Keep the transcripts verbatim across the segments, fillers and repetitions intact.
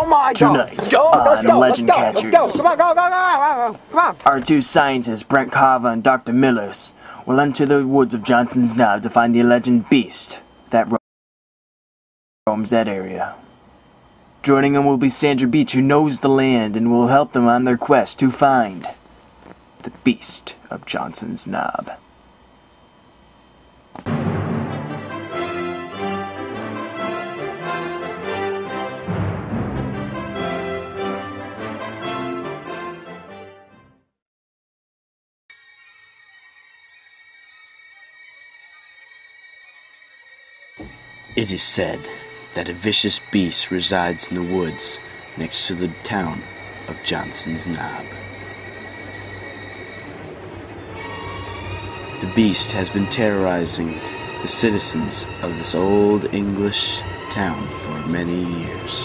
Oh my Tonight, God! Let's go! on Let's go! Legend Let's go! Catchers. Let's go! Come on! Go! Go! Go! Go! Come on! Our two scientists, Brent Kava and Doctor Millers, will enter the woods of Johnson's Knob to find the legend beast that ro roams that area. Joining them will be Sandra Beach, who knows the land and will help them on their quest to find the beast of Johnson's Knob. It is said that a vicious beast resides in the woods next to the town of Johnson's Knob. The beast has been terrorizing the citizens of this old English town for many years.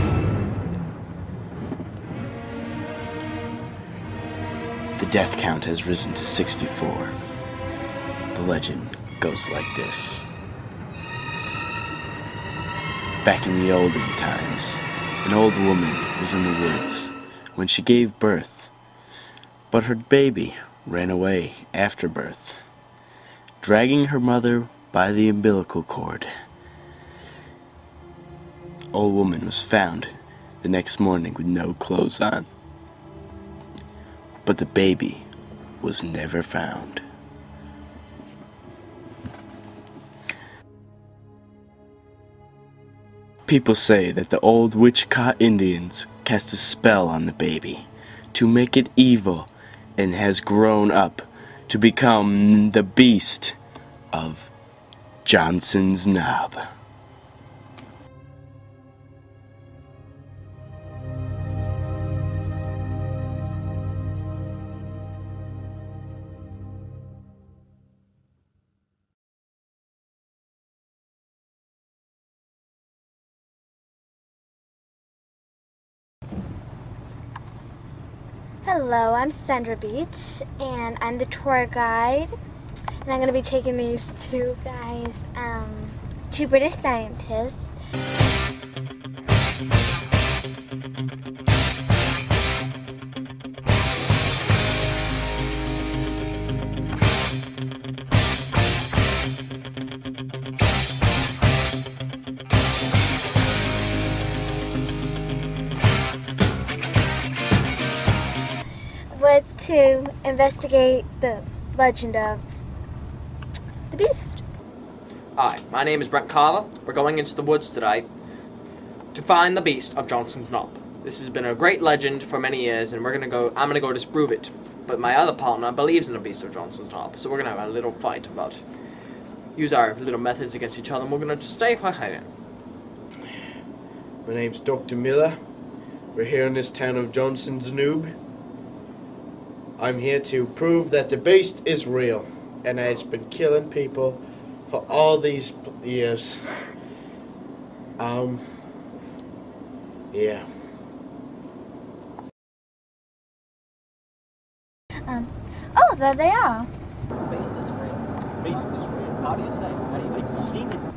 The death count has risen to sixty-four. The legend goes like this. Back in the olden times, an old woman was in the woods when she gave birth, but her baby ran away after birth, dragging her mother by the umbilical cord. Old woman was found the next morning with no clothes on, but the baby was never found. People say that the old Wichita Indians cast a spell on the baby to make it evil and has grown up to become the beast of Johnson's Knob. Hello, I'm Sandra Beach, and I'm the tour guide, and I'm going to be taking these two guys, um, two British scientists. Was to investigate the legend of the beast. Hi, my name is Brent Carver. We're going into the woods today to find the beast of Johnson's Knob. This has been a great legend for many years, and we're gonna go. I'm gonna go disprove it. But my other partner believes in the beast of Johnson's Knob, so we're gonna have a little fight about use our little methods against each other. And we're gonna just stay quiet. My name's Doctor Miller. We're here in this town of Johnson's Knob. I'm here to prove that the beast is real and that it's been killing people for all these years. Um, yeah. Um, oh, there they are. The beast isn't real. The beast is real. How do you say? How do you, have you seen it?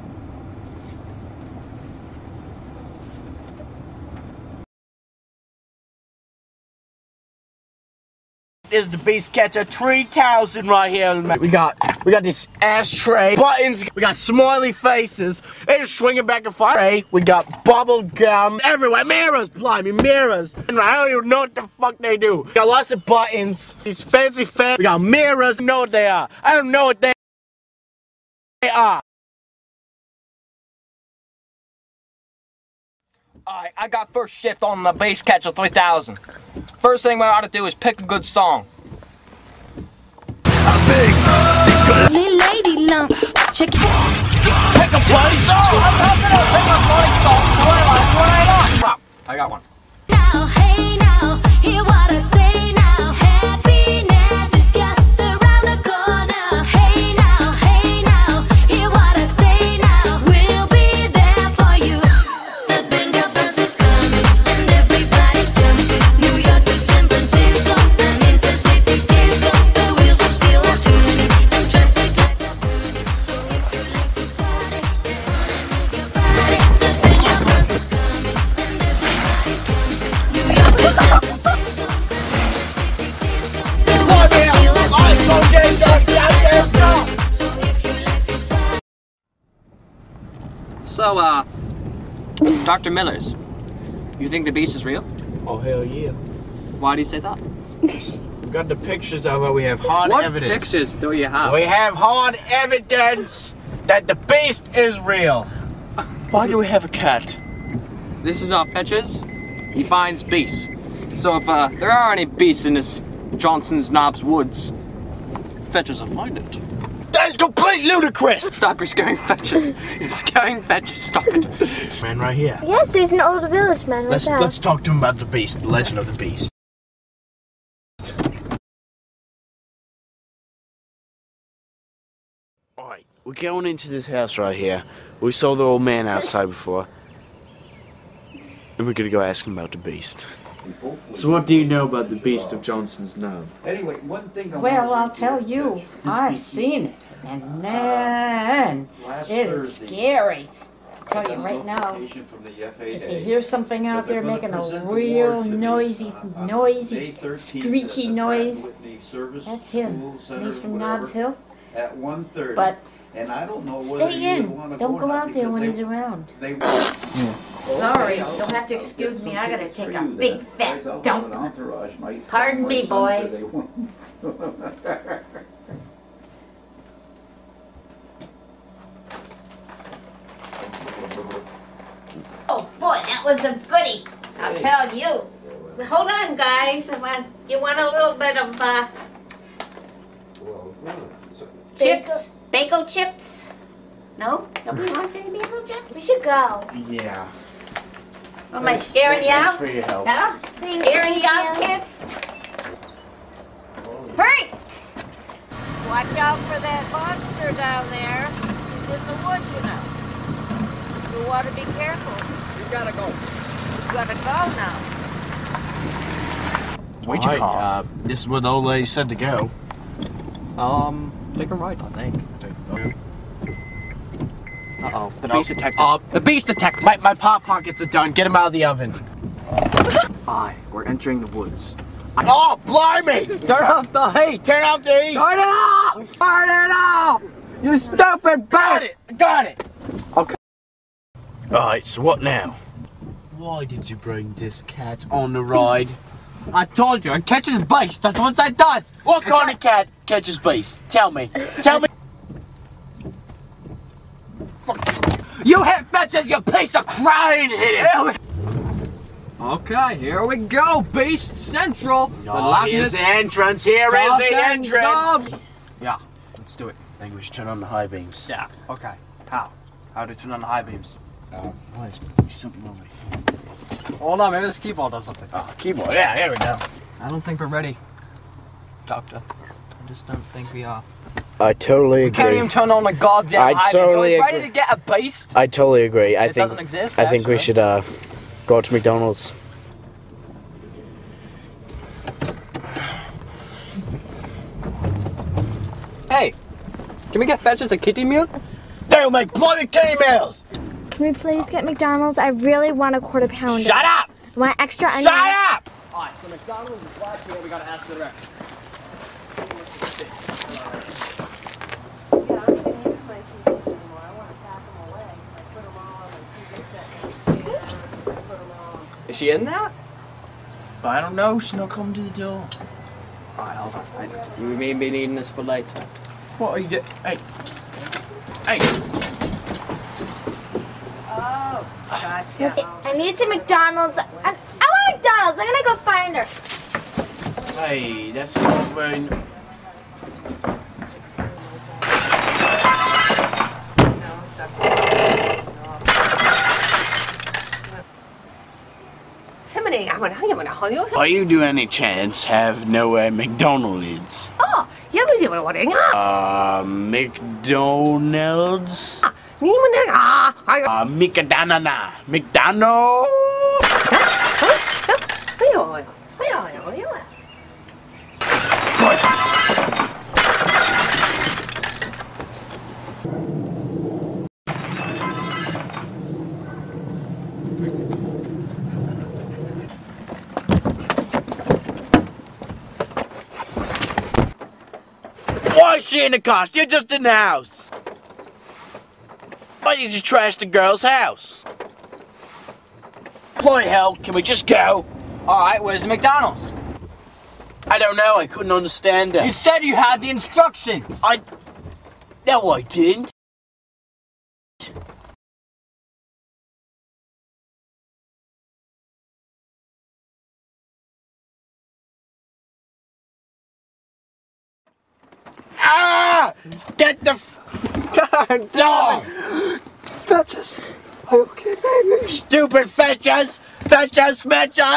Is the Beast Catcher three thousand right here. We got we got this ashtray, buttons, we got smiley faces, they're just swinging back and forth. We got bubble gum everywhere, mirrors, blimey, mirrors. And I don't even know what the fuck they do. We got lots of buttons, these fancy fans, we got mirrors, I know what they are. I don't know what they are. Alright, I got first shift on the Beast Catcher three thousand. First thing we ought to do is pick a good song. A big Little lady lumps, check it out. Pick a bloody song! I'm not gonna pick a bloody song. Do I like what I like? I got one. Now, hey now, hear what I say now. Happiness is just around the corner. Hey now, hey now, hear what I say now. We'll be there for you. The band of bus is coming and everybody's jumping. New York to San Francisco, an intercity disco. The wheels of steel are turning and traffic lights are burning. So if you like to party, then on and move your body. The band of bus is coming. So, uh, Doctor Millers, you think the beast is real? Oh, hell yeah. Why do you say that? We've got the pictures of it. We have hard What evidence. pictures do you have? We have hard evidence that the beast is real. Why do we have a cat? This is our Fetchers. He finds beasts. So if uh, there are any beasts in this Johnson's Knobs woods, Fetchers will find it. That is complete ludicrous. Stop, you're scaring Fetchers. You're scaring Fetchers. Stop it. This man right here. Yes, there's an old village man right Let's there. let's talk to him about the beast, the legend of the beast. Alright, we're going into this house right here. We saw the old man outside before. And we're gonna go ask him about the beast. So what do you know about the beast of Johnson's Knob? Anyway, one thing I Well, wanted I'll to tell do you, is- I've seen it, and man, Last it is Thursday, scary. I Tell got you a right now, notification from the F A A if you hear something out that there they're gonna making a present the real award to the, noisy, uh, uh, May noisy, thirteenth screechy at the noise, Pratt and Whitney Service that's him. School And Center, he's from whatever, Nobbs Hill. at one thirty. But and I don't know whether stay you would in. wanna Don't go go or not out there because when they, he's around. They want Sorry, you'll have to excuse me. I gotta take a big fat dump. dump. Pardon me, boys. Oh boy, that was a goodie. I'll tell you. Hold on, guys. I want, you want a little bit of uh, chips? Bagel chips? No? Nobody wants any bagel chips? We should go. Yeah. Am I scaring you Thanks out? for your help. Huh? Scaring you out, kids? Hurry! Watch out for that monster down there. He's in the woods, you know. You want to be careful. You gotta go. You gotta go now. Where'd you call? Uh, this is where the old lady said to go. Um, take a right, I think. Uh-oh, the No. beast detective. Uh, the beast detective! My, my pop pockets are done. Get them out of the oven. Aye, we're entering the woods. Oh, blimey! Turn off the heat! Turn off the heat! Turn it off! Turn it off! You stupid Got bat! it! Got it! Okay. Alright, so what now? Why did you bring this cat on the ride? I told you, it catches beast. That's what I done. What kind of cat catches beast? Tell me. Tell me. You hit Fetchers, you piece of crap! Hit it! Okay, here we go, Beast Central. The Oh, Loch here's Ness the entrance. Here is the Dolphin entrance. Knobs. Yeah, let's do it. I think we should turn on the high beams. Yeah, okay. How? How do you turn on the high beams? Oh, there's something over here. Hold on, maybe this keyboard does something. Oh, keyboard. Yeah, here we go. I don't think we're ready, Doctor. I just don't think we are. I totally We can't even turn on the goddamn I high totally beams. Are we ready agree. to get a beast? I totally agree. I It think doesn't exist, I think we actually. should uh, go to McDonald's. Hey, can we get Fetchers a kitty meal? They'll make bloody kitty meals. Can we please get McDonald's? I really want a quarter pounder. Shut up! I want extra onion. Shut up! Alright, so McDonald's is right here. We gotta ask the rep. Is she in there? I don't know, she's not coming to the door. Alright, hold on. I, you may be needing this for later. What are you doing? Hey. Hey. Oh, gotcha. I need some McDonald's. I, I want McDonald's. I'm gonna go find her. Hey, that's not very... Are you do any chance have no uh, McDonald's? Oh, yeah, we do what Uh, McDonald's? Uh, McDonald's? McDonald's? Why is she in the car? You're just in the house. Why Why did you trash the girl's house? Boy, hell, can we just go? Alright, where's the McDonald's? I don't know, I couldn't understand that. You said you had the instructions! I... No, I didn't. Ah! Get the f... God, dog! Fetches! Are you okay, baby? Stupid fetches! Fetches, fetches!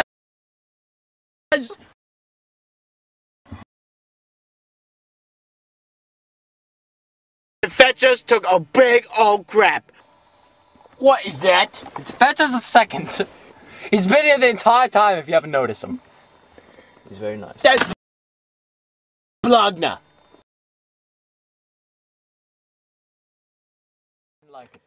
The fetches took a big old crap. What is that? It's Fetches the second. He's been here the entire time if you haven't noticed him. He's very nice. That's Blogner. Like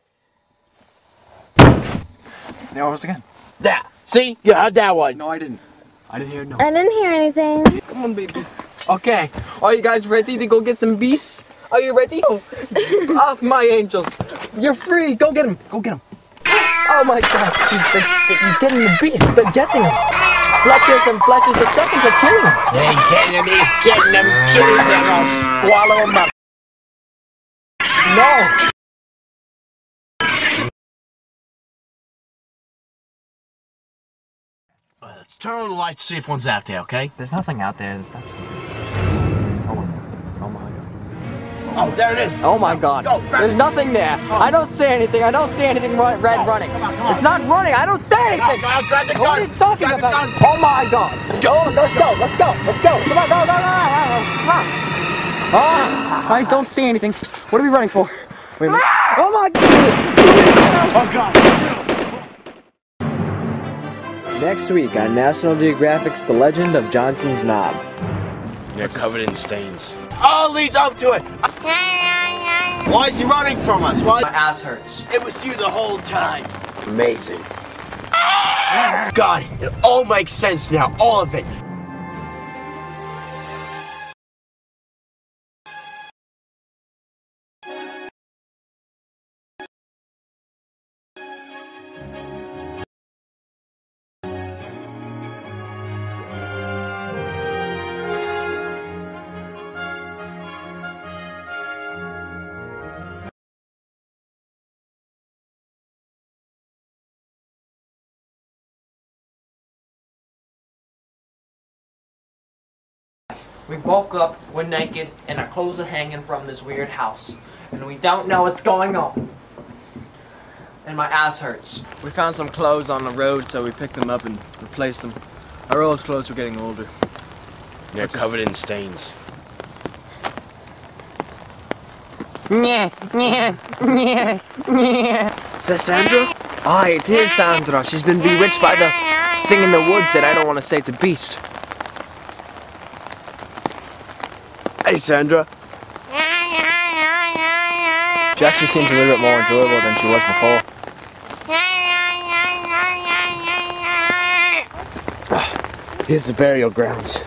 There I was again. There. See? You heard that one. No, I didn't. I didn't hear no. I didn't hear anything. Come on, baby. Okay, are you guys ready to go get some beasts? Are you ready? Oh, off my angels. You're free. Go get him. Go get him. Oh my God, he's, he's getting the beast. They're getting him. Fletchers and Fletchers the second are killing him. They ain't getting him. He's getting them. Please, they're gonna swallow him up. No. Uh, let's turn on the lights, see if one's out there, okay? There's nothing out there. There's nothing. Oh my God. Oh my God. Oh, there it is. Oh my God. Go, grab There's it. nothing there. I don't see anything. I don't see anything red Go. running. Come on, come on. It's not running. I don't see anything. Go, go, grab the gun. What are you talking Grab the about? gun. Oh my God. Let's go. Let's go. Let's go. Let's go. Come on, go, go, go, go, go. Ah, I don't see anything. What are we running for? Wait a minute. Oh my God. Oh, God. Next week on National Geographic's The Legend of Johnson's Knob. They're covered in stains. All leads up to it. Why is he running from us? Why? My ass hurts. It was you the whole time. Amazing. God, it all makes sense now. All of it. We woke up, we're naked, and our clothes are hanging from this weird house. And we don't know what's going on. And my ass hurts. We found some clothes on the road, so we picked them up and replaced them. Our old clothes were getting older. They're What's covered this? in stains. Yeah, yeah, yeah, yeah. Is that Sandra? Aye, it is Sandra. She's been bewitched by the thing in the woods that I don't want to say it's a beast. Hey, Sandra. She actually seems a little bit more enjoyable than she was before. Here's the burial grounds.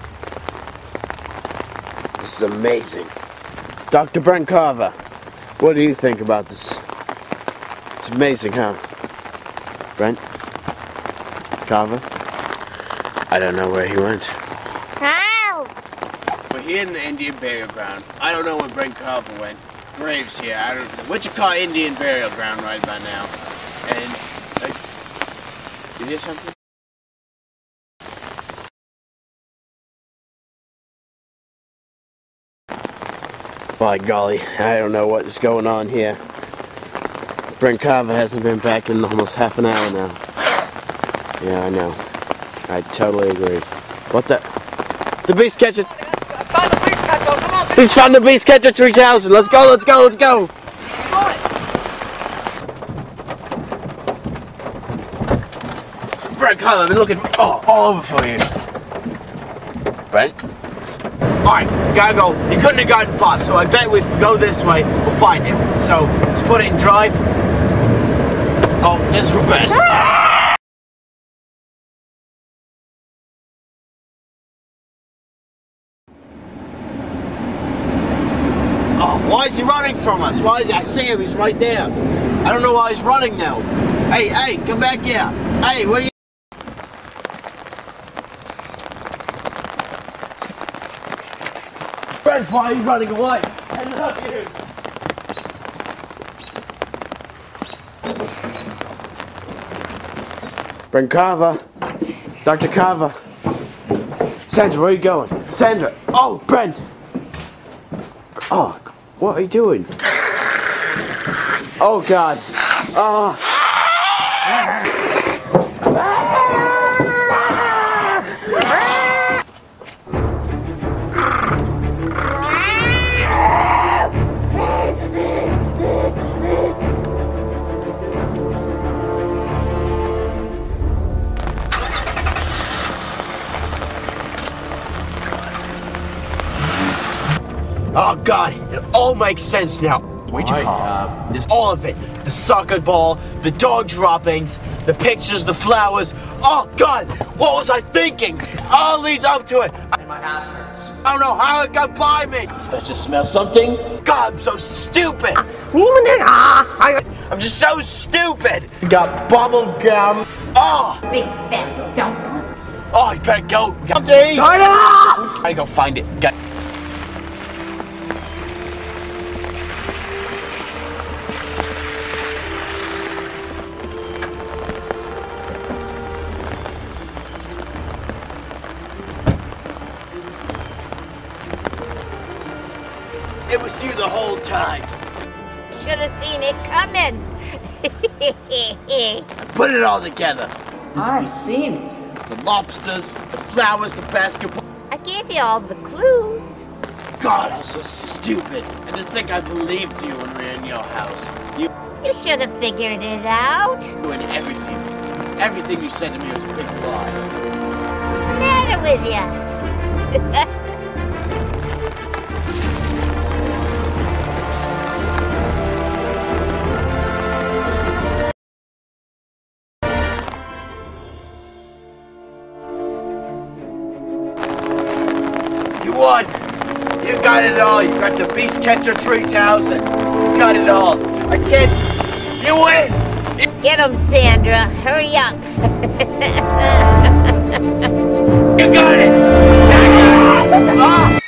This is amazing. Doctor Brent Carver, what do you think about this? It's amazing, huh? Brent? Carver? I don't know where he went. We're here in the Indian burial ground. I don't know where Brent Carver went. Graves here. I don't know. Wichita Indian burial ground right by now. And uh, you hear something? By golly, I don't know what is going on here. Brent Carver hasn't been back in almost half an hour now. Yeah, I know. I totally agree. What the? The beast catcher. Found the beast catcher, come on, He's found the beast catcher three thousand. Let's go, let's go, let's go. Brent Carver, I've been looking for, oh, all over for you. Brent? Alright, gotta go. He couldn't have gotten far, so I bet if we go this way, we'll find him. So, let's put it in drive. Oh, let's reverse. Oh, why is he running from us? Why is he? I see him, he's right there. I don't know why he's running now. Hey, hey, come back here. Hey, what are you... Fred, why are you running away? I love you. Brent Carver. Doctor Carver. Sandra, where are you going? Sandra. Oh, Brent. Oh, what are you doing? Oh, God. Oh. Oh God, it all makes sense now. What'd you call uh, There's all of it. The soccer ball, the dog droppings, the pictures, the flowers. Oh God, what was I thinking? All leads up to it. And my ass hurts. I don't know how it got by me. Supposed to smell something? God, I'm so stupid. I'm just so stupid. We got bubble gum. Oh, Big fat dump. oh, you better go. Okay. I gotta go find it. Got It was you the whole time. Should have seen it coming. Put it all together. I've seen it. The lobsters, the flowers, the basketball. I gave you all the clues. God, I was so stupid. And to think I believed you when we were in your house. You You should have figured it out. doing everything. Everything you said to me was a big lie. What's the matter with you? You won! You got it all. You got the Beast Catcher three thousand. You got it all. I can't... You win! Get him, Sandra. Hurry up. You got it! Ah!